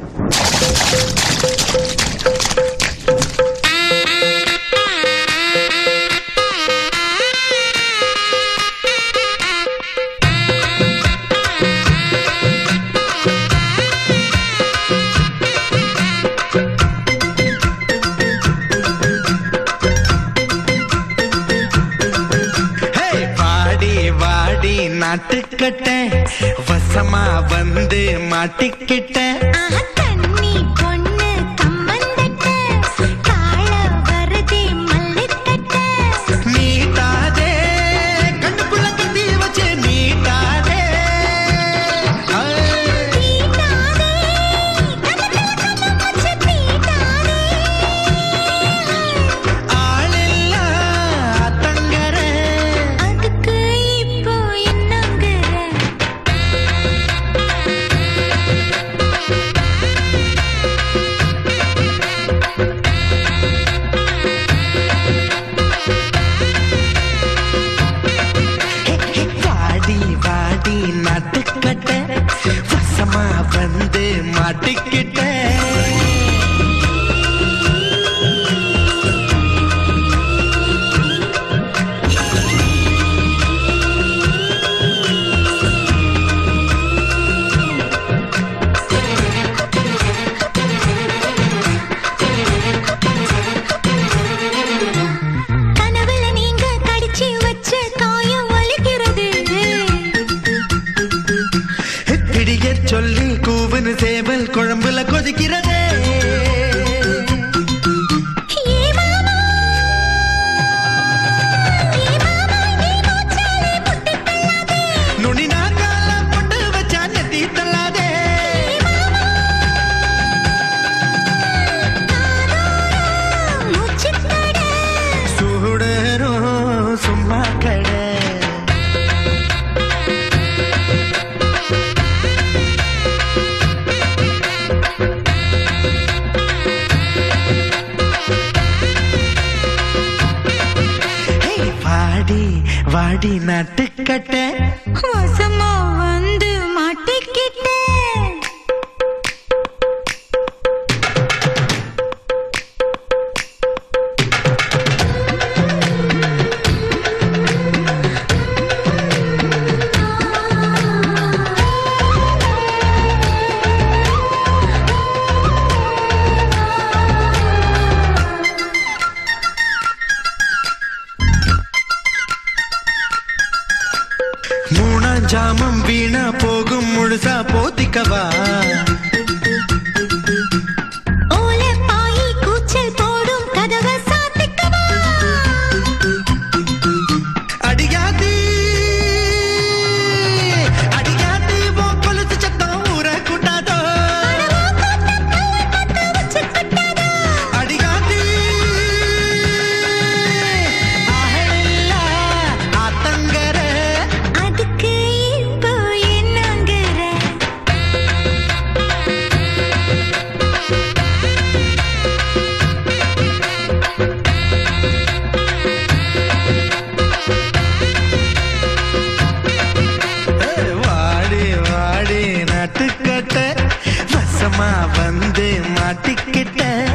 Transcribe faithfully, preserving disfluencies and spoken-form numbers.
நாட்டுக்கட்ட வசமா வந்து மாட்டிக்கிட்ட தண்ணி பொண்ணு கம்மந்தட்ட கால வரதே மல்லித்தட்ட நீட்டாதே கண்ணுக்குள்ள கத்தி வச்சு நீட்டாதே தீட்டாதே கண்ணுக்குள்ள கண்ணு வச்சு தீட்டாதே ஆளெல்லா தங்கர அதுக்கு இப்போ நாட்டுக்கட்ட வசமா வந்து மாட்டிக்கிட்ட கனவுல நீங்க கடிச்சு வச்ச காயம் வலிக்கிறது பிடியற் சொல்லி கூவனு சேவல் குழம்புல கொதிக்கிறதே நுனி நாக்கால பொட்டு வச்சா நெத்தி தள்ளாதே சூடரும் சும்மா கடை வாடி வாடி நாட்டுக்கட்ட வசமா வந்து மாட்டிக்கிட்ட மூணாம் ஜாமம் வீணா போகும் முழுசா போத்திக்கவா ஓலை பாயி கூச்சல் போடும் கதவை சாத்திக்கவா அடியாதி அடியாதி போ கொலுசு சத்தம் ஊர கூட்டாதோ அடியாதி ஆஹெல்லா ஆத்தங்கர அதுக்கு இப்போ என்னங்கற வாடி வாடி நாட்டுக்கட்ட வசமா வந்து மாட்டிக்கிட்ட